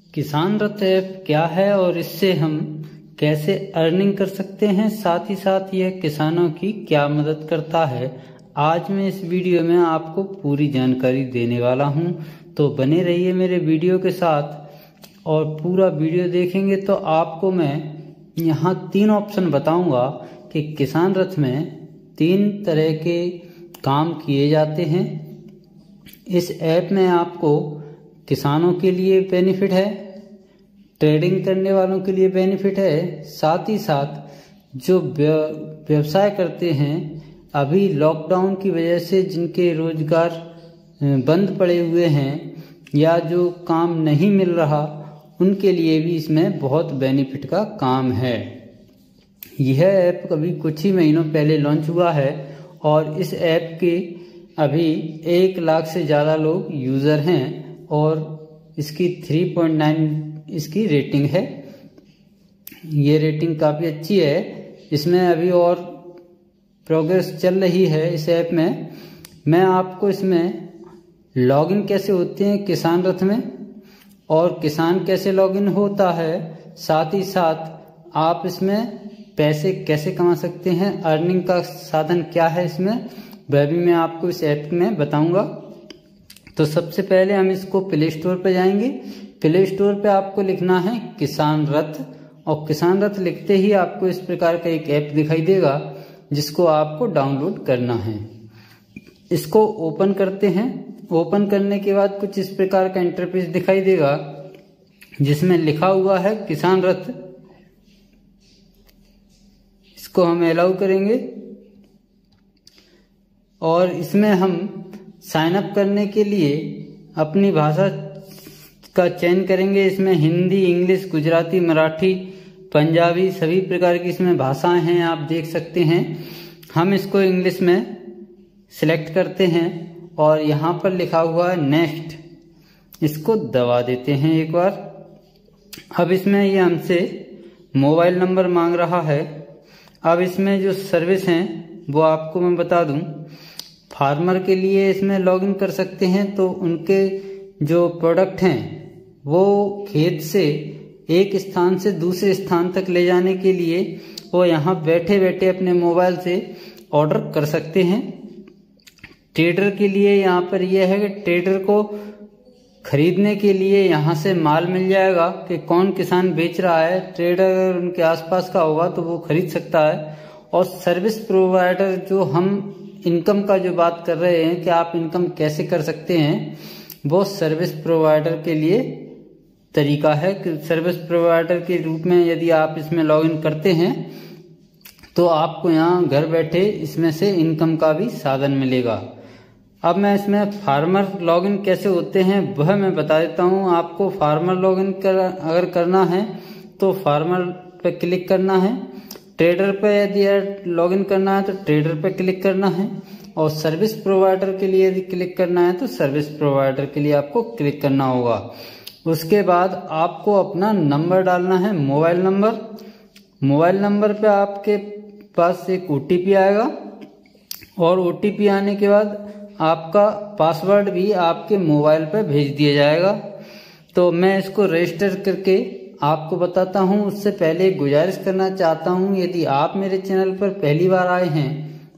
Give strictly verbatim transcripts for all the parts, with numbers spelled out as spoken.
किसान रथ ऐप क्या है और इससे हम कैसे अर्निंग कर सकते हैं, साथ ही साथ यह किसानों की क्या मदद करता है, आज मैं इस वीडियो में आपको पूरी जानकारी देने वाला हूं। तो बने रहिए मेरे वीडियो के साथ और पूरा वीडियो देखेंगे तो आपको मैं यहां तीन ऑप्शन बताऊंगा कि किसान रथ में तीन तरह के काम किए जाते हैं। इस ऐप में आपको किसानों के लिए बेनिफिट है, ट्रेडिंग करने वालों के लिए बेनिफिट है, साथ ही साथ जो व्यवसाय करते हैं अभी लॉकडाउन की वजह से जिनके रोजगार बंद पड़े हुए हैं या जो काम नहीं मिल रहा उनके लिए भी इसमें बहुत बेनिफिट का काम है। यह ऐप अभी कुछ ही महीनों पहले लॉन्च हुआ है और इस ऐप के अभी एक लाख से ज़्यादा लोग यूज़र हैं और इसकी थ्री पॉइंट नाइन इसकी रेटिंग है। ये रेटिंग काफ़ी अच्छी है। इसमें अभी और प्रोग्रेस चल रही है इस ऐप में। मैं आपको इसमें लॉगिन कैसे होते हैं किसान रथ में और किसान कैसे लॉगिन होता है, साथ ही साथ आप इसमें पैसे कैसे कमा सकते हैं, अर्निंग का साधन क्या है इसमें, वह भी मैं आपको इस ऐप में बताऊंगा। तो सबसे पहले हम इसको प्ले स्टोर पे जाएंगे। प्ले स्टोर पे आपको लिखना है किसान रथ और किसान रथ लिखते ही आपको इस प्रकार का एक ऐप दिखाई देगा जिसको आपको डाउनलोड करना है। इसको ओपन करते हैं। ओपन करने के बाद कुछ इस प्रकार का इंटरफेस दिखाई देगा जिसमें लिखा हुआ है किसान रथ। इसको हम अलाउ करेंगे और इसमें हम साइन अप करने के लिए अपनी भाषा का चयन करेंगे। इसमें हिंदी, इंग्लिश, गुजराती, मराठी, पंजाबी सभी प्रकार की इसमें भाषाएं हैं, आप देख सकते हैं। हम इसको इंग्लिश में सिलेक्ट करते हैं और यहाँ पर लिखा हुआ है नेक्स्ट, इसको दबा देते हैं एक बार। अब इसमें ये हमसे मोबाइल नंबर मांग रहा है। अब इसमें जो सर्विस हैं वो आपको मैं बता दूं। फार्मर के लिए इसमें लॉगिन कर सकते हैं तो उनके जो प्रोडक्ट हैं वो खेत से एक स्थान से दूसरे स्थान तक ले जाने के लिए वो यहाँ बैठे बैठे अपने मोबाइल से ऑर्डर कर सकते हैं। ट्रेडर के लिए यहाँ पर यह है कि ट्रेडर को खरीदने के लिए यहाँ से माल मिल जाएगा कि कौन किसान बेच रहा है। ट्रेडर अगर उनके आसपास का होगा तो वो खरीद सकता है। और सर्विस प्रोवाइडर, जो हम इनकम का जो बात कर रहे हैं कि आप इनकम कैसे कर सकते हैं, वो सर्विस प्रोवाइडर के लिए तरीका है कि सर्विस प्रोवाइडर के रूप में यदि आप इसमें लॉगिन करते हैं तो आपको यहाँ घर बैठे इसमें से इनकम का भी साधन मिलेगा। अब मैं इसमें फार्मर लॉगिन कैसे होते हैं वह मैं बता देता हूँ आपको। फार्मर लॉगिन कर अगर करना है तो फार्मर पे क्लिक करना है। ट्रेडर पे यदि लॉगिन करना है तो ट्रेडर पे क्लिक करना है और सर्विस प्रोवाइडर के लिए यदि क्लिक करना है तो सर्विस प्रोवाइडर के लिए आपको क्लिक करना होगा। उसके बाद आपको अपना नंबर डालना है, मोबाइल नंबर। मोबाइल नंबर पे आपके पास एक ओटीपी आएगा और ओटीपी आने के बाद आपका पासवर्ड भी आपके मोबाइल पर भेज दिया जाएगा। तो मैं इसको रजिस्टर करके आपको बताता हूं। उससे पहले गुजारिश करना चाहता हूं, यदि आप मेरे चैनल पर पहली बार आए हैं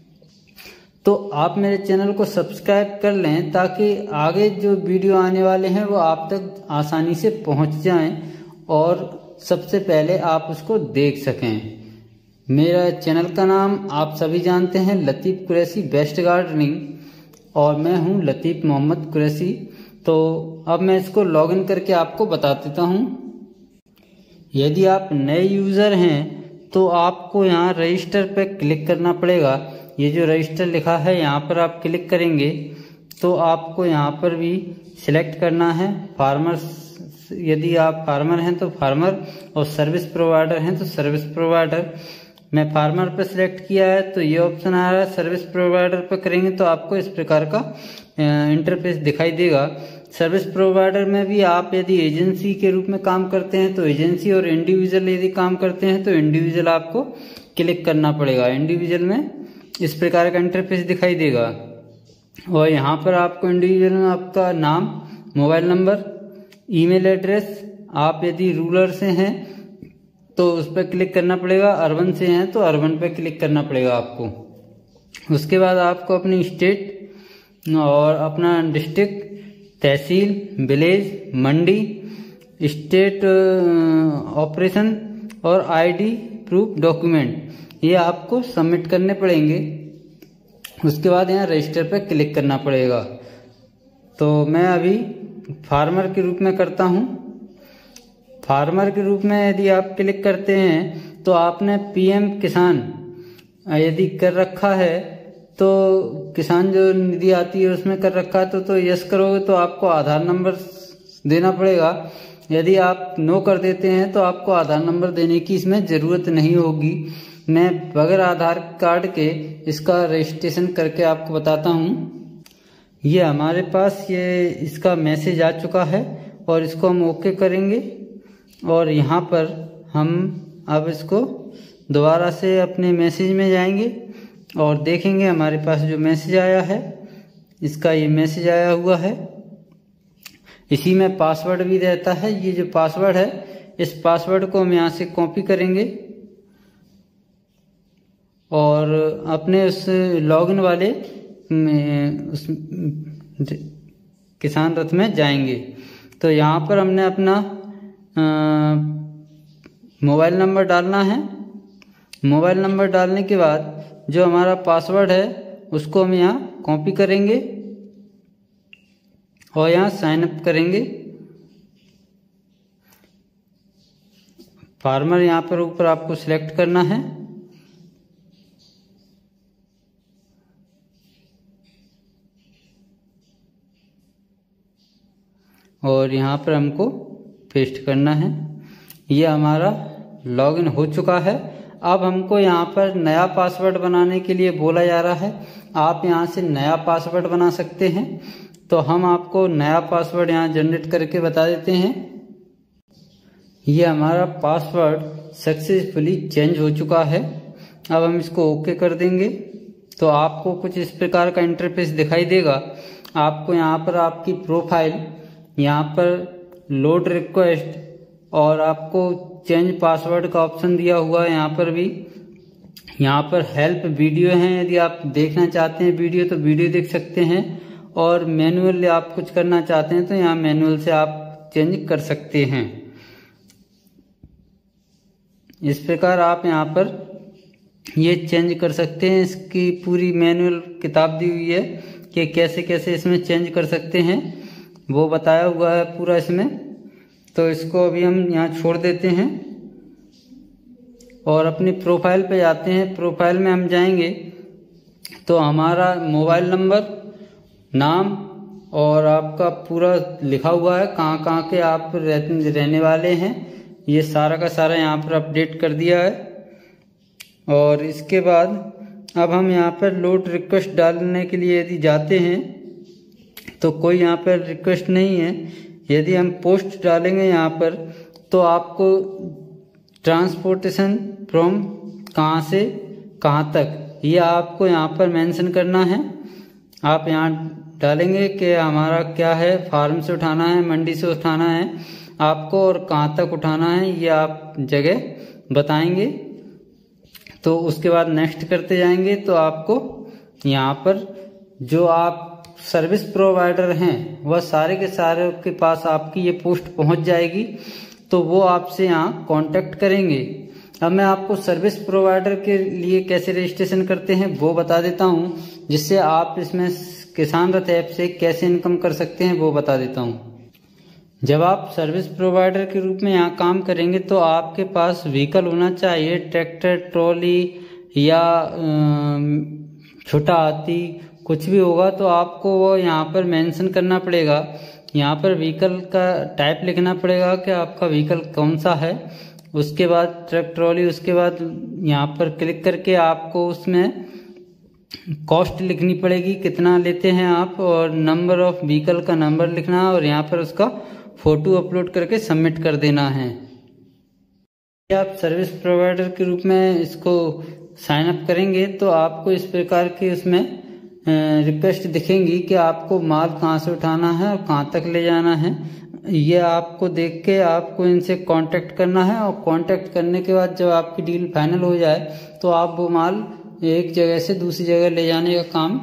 तो आप मेरे चैनल को सब्सक्राइब कर लें ताकि आगे जो वीडियो आने वाले हैं वो आप तक आसानी से पहुंच जाएं और सबसे पहले आप उसको देख सकें। मेरा चैनल का नाम आप सभी जानते हैं, लतीफ़ कुरैशी बेस्ट गार्डनिंग, और मैं हूं लतीफ़ मोहम्मद कुरैशी। तो अब मैं इसको लॉगिन करके आपको बता देता हूं। यदि आप नए यूज़र हैं तो आपको यहाँ रजिस्टर पे क्लिक करना पड़ेगा। ये जो रजिस्टर लिखा है यहाँ पर आप क्लिक करेंगे तो आपको यहाँ पर भी सिलेक्ट करना है फार्मर। यदि आप फार्मर हैं तो फार्मर और सर्विस प्रोवाइडर हैं तो सर्विस प्रोवाइडर। मैं फार्मर पर सिलेक्ट किया है तो ये ऑप्शन आ रहा है। सर्विस प्रोवाइडर पर करेंगे तो आपको इस प्रकार का इंटरफेस दिखाई देगा। सर्विस प्रोवाइडर में भी आप यदि एजेंसी के रूप में काम करते हैं तो एजेंसी, और इंडिविजुअल यदि काम करते हैं तो इंडिविजुअल आपको क्लिक करना पड़ेगा। इंडिविजुअल में इस प्रकार का इंटरफेस दिखाई देगा और यहाँ पर आपको इंडिविजुअल में आपका नाम, मोबाइल नंबर, ईमेल एड्रेस, आप यदि रूरल से हैं तो उस पर क्लिक करना पड़ेगा, अर्बन से हैं तो अर्बन पर क्लिक करना पड़ेगा आपको। उसके बाद आपको अपनी स्टेट और अपना district, tehsil, village, mandi, state operation और आईडी प्रूफ डॉक्यूमेंट ये आपको सबमिट करने पड़ेंगे। उसके बाद यहाँ रजिस्टर पर क्लिक करना पड़ेगा। तो मैं अभी फार्मर के रूप में करता हूँ। फार्मर के रूप में यदि आप क्लिक करते हैं तो आपने पीएम किसान यदि कर रखा है तो किसान जो निधि आती है उसमें कर रखा है तो तो यस करोगे तो आपको आधार नंबर देना पड़ेगा। यदि आप नो कर देते हैं तो आपको आधार नंबर देने की इसमें ज़रूरत नहीं होगी। मैं बगैर आधार कार्ड के इसका रजिस्ट्रेशन करके आपको बताता हूँ। ये हमारे पास ये इसका मैसेज आ चुका है और इसको हम ओके करेंगे और यहाँ पर हम अब इसको दोबारा से अपने मैसेज में जाएंगे और देखेंगे हमारे पास जो मैसेज आया है, इसका ये मैसेज आया हुआ है। इसी में पासवर्ड भी रहता है। ये जो पासवर्ड है इस पासवर्ड को हम यहाँ से कॉपी करेंगे और अपने उस लॉगिन वाले में उस किसान रथ में जाएंगे। तो यहाँ पर हमने अपना मोबाइल नंबर डालना है। मोबाइल नंबर डालने के बाद जो हमारा पासवर्ड है उसको हम यहाँ कॉपी करेंगे और यहाँ साइन अप करेंगे। फार्मर यहाँ पर ऊपर आपको सिलेक्ट करना है और यहाँ पर हमको पेस्ट करना है। ये हमारा लॉगिन हो चुका है। अब हमको यहाँ पर नया पासवर्ड बनाने के लिए बोला जा रहा है। आप यहाँ से नया पासवर्ड बना सकते हैं। तो हम आपको नया पासवर्ड यहाँ जनरेट करके बता देते हैं। ये हमारा पासवर्ड सक्सेसफुली चेंज हो चुका है। अब हम इसको ओके कर देंगे तो आपको कुछ इस प्रकार का इंटरफेस दिखाई देगा। आपको यहाँ पर आपकी प्रोफाइल, यहाँ पर लोड रिक्वेस्ट और आपको चेंज पासवर्ड का ऑप्शन दिया हुआ है। यहाँ पर भी यहाँ पर हेल्प वीडियो हैं, यदि आप देखना चाहते हैं वीडियो तो वीडियो देख सकते हैं और मैनुअल आप कुछ करना चाहते हैं तो यहाँ मैनुअल से आप चेंज कर सकते हैं। इस प्रकार आप यहाँ पर ये चेंज कर सकते हैं। इसकी पूरी मैनुअल किताब दी हुई है कि कैसे कैसे इसमें चेंज कर सकते हैं, वो बताया हुआ है पूरा इसमें। तो इसको अभी हम यहाँ छोड़ देते हैं और अपनी प्रोफाइल पे जाते हैं। प्रोफाइल में हम जाएंगे तो हमारा मोबाइल नंबर, नाम और आपका पूरा लिखा हुआ है, कहाँ कहाँ के आप रहने वाले हैं, ये सारा का सारा यहाँ पर अपडेट कर दिया है। और इसके बाद अब हम यहाँ पर लोड रिक्वेस्ट डालने के लिए यदि जाते हैं तो कोई यहाँ पर रिक्वेस्ट नहीं है। यदि हम पोस्ट डालेंगे यहाँ पर तो आपको ट्रांसपोर्टेशन फ्रॉम कहाँ से कहाँ तक ये आपको यहाँ पर मेंशन करना है। आप यहाँ डालेंगे कि हमारा क्या है, फार्म से उठाना है, मंडी से उठाना है आपको और कहाँ तक उठाना है ये आप जगह बताएंगे। तो उसके बाद नेक्स्ट करते जाएंगे तो आपको यहाँ पर जो आप सर्विस प्रोवाइडर हैं वह सारे के सारे के पास आपकी ये पोस्ट पहुंच जाएगी। तो वो आपसे यहाँ कांटेक्ट करेंगे। अब मैं आपको सर्विस प्रोवाइडर के लिए कैसे रजिस्ट्रेशन करते हैं वो बता देता हूँ, जिससे आप इसमें किसान रथ ऐप से कैसे इनकम कर सकते हैं वो बता देता हूँ। जब आप सर्विस प्रोवाइडर के रूप में यहाँ काम करेंगे तो आपके पास व्हीकल होना चाहिए, ट्रैक्टर, ट्रॉली या छोटा हाथी कुछ भी होगा तो आपको वो यहाँ पर मेंशन करना पड़ेगा। यहाँ पर व्हीकल का टाइप लिखना पड़ेगा कि आपका व्हीकल कौन सा है। उसके बाद ट्रक, ट्रॉली, उसके बाद यहाँ पर क्लिक करके आपको उसमें कॉस्ट लिखनी पड़ेगी, कितना लेते हैं आप, और नंबर ऑफ व्हीकल का नंबर लिखना है और यहाँ पर उसका फोटो अपलोड करके सबमिट कर देना है। आप सर्विस प्रोवाइडर के रूप में इसको साइन अप करेंगे तो आपको इस प्रकार की उसमें रिक्वेस्ट दिखेंगी कि आपको माल कहाँ से उठाना है और कहाँ तक ले जाना है। ये आपको देख के आपको इनसे कांटेक्ट करना है, और कांटेक्ट करने के बाद जब आपकी डील फाइनल हो जाए तो आप वो माल एक जगह से दूसरी जगह ले जाने का काम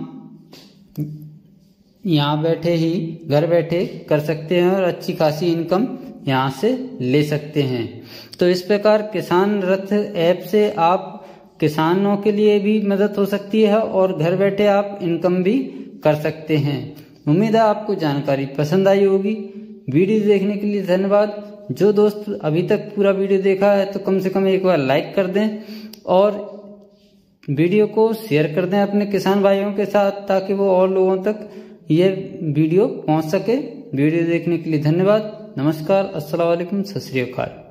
यहाँ बैठे ही घर बैठे कर सकते हैं और अच्छी खासी इनकम यहाँ से ले सकते हैं। तो इस प्रकार किसान रथ ऐप से आप किसानों के लिए भी मदद हो सकती है और घर बैठे आप इनकम भी कर सकते हैं। उम्मीद है आपको जानकारी पसंद आई होगी। वीडियो देखने के लिए धन्यवाद। जो दोस्त अभी तक पूरा वीडियो देखा है तो कम से कम एक बार लाइक कर दें और वीडियो को शेयर कर दें अपने किसान भाइयों के साथ, ताकि वो और लोगों तक ये वीडियो पहुंच सके। वीडियो देखने के लिए धन्यवाद। नमस्कार, अस्सलाम वालेकुम, सत श्री अकाल।